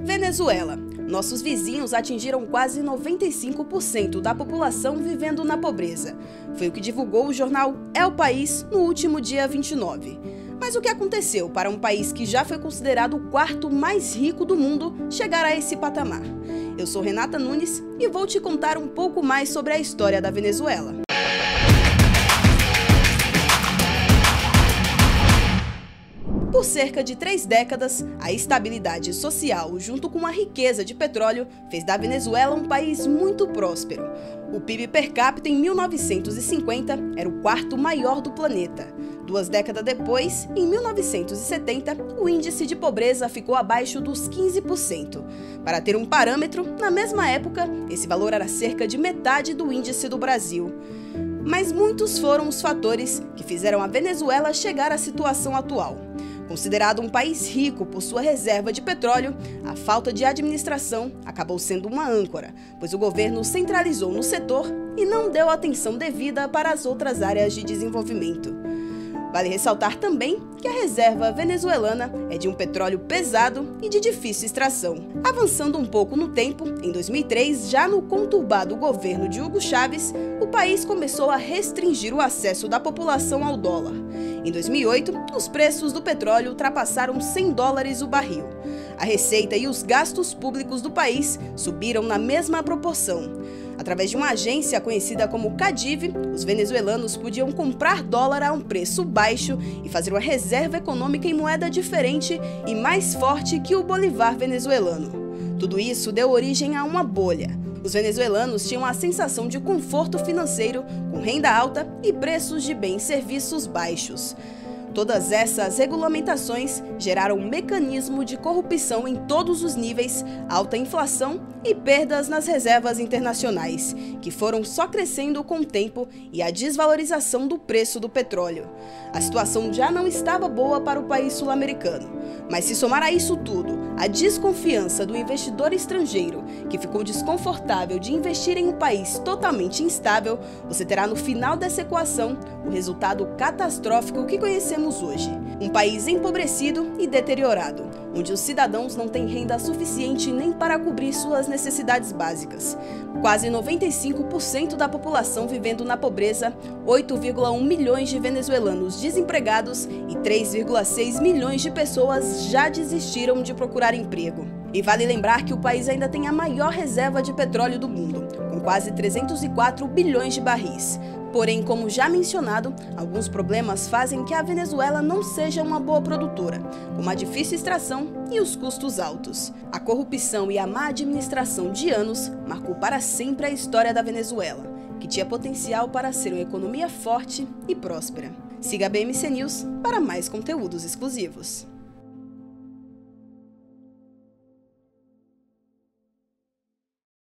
Venezuela. Nossos vizinhos atingiram quase 95% da população vivendo na pobreza. Foi o que divulgou o jornal El País no último dia 29. Mas o que aconteceu para um país que já foi considerado o quarto mais rico do mundo chegar a esse patamar? Eu sou Renata Nunes e vou te contar um pouco mais sobre a história da Venezuela. Por cerca de 3 décadas, a estabilidade social, junto com a riqueza de petróleo, fez da Venezuela um país muito próspero. O PIB per capita em 1950 era o quarto maior do planeta. 2 décadas depois, em 1970, o índice de pobreza ficou abaixo dos 15%. Para ter um parâmetro, na mesma época, esse valor era cerca de metade do índice do Brasil. Mas muitos foram os fatores que fizeram a Venezuela chegar à situação atual. Considerado um país rico por sua reserva de petróleo, a falta de administração acabou sendo uma âncora, pois o governo centralizou no setor e não deu atenção devida para as outras áreas de desenvolvimento. Vale ressaltar também que a reserva venezuelana é de um petróleo pesado e de difícil extração. Avançando um pouco no tempo, em 2003, já no conturbado governo de Hugo Chávez, o país começou a restringir o acesso da população ao dólar. Em 2008, os preços do petróleo ultrapassaram $100 o barril. A receita e os gastos públicos do país subiram na mesma proporção. Através de uma agência conhecida como CADIV, os venezuelanos podiam comprar dólar a um preço baixo e fazer uma reserva econômica em moeda diferente e mais forte que o bolivar venezuelano. Tudo isso deu origem a uma bolha. Os venezuelanos tinham a sensação de conforto financeiro, com renda alta e preços de bens e serviços baixos. Todas essas regulamentações geraram um mecanismo de corrupção em todos os níveis, alta inflação e perdas nas reservas internacionais, que foram só crescendo com o tempo e a desvalorização do preço do petróleo. A situação já não estava boa para o país sul-americano, mas se somar a isso tudo a desconfiança do investidor estrangeiro, que ficou desconfortável de investir em um país totalmente instável, você terá no final dessa equação o resultado catastrófico que conhecemos hoje. Um país empobrecido e deteriorado, onde os cidadãos não têm renda suficiente nem para cobrir suas necessidades básicas. Quase 95% da população vivendo na pobreza, 8,1 milhões de venezuelanos desempregados e 3,6 milhões de pessoas já desistiram de procurar emprego. E vale lembrar que o país ainda tem a maior reserva de petróleo do mundo, com quase 304 bilhões de barris. Porém, como já mencionado, alguns problemas fazem que a Venezuela não seja uma boa produtora, como a difícil extração e os custos altos. A corrupção e a má administração de anos marcou para sempre a história da Venezuela, que tinha potencial para ser uma economia forte e próspera. Siga a BMC News para mais conteúdos exclusivos.